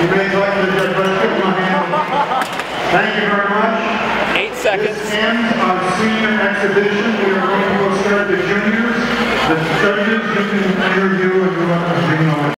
You may like to just give my hand. Thank you very much. 8 seconds. This ends our senior exhibition. We are going to go start the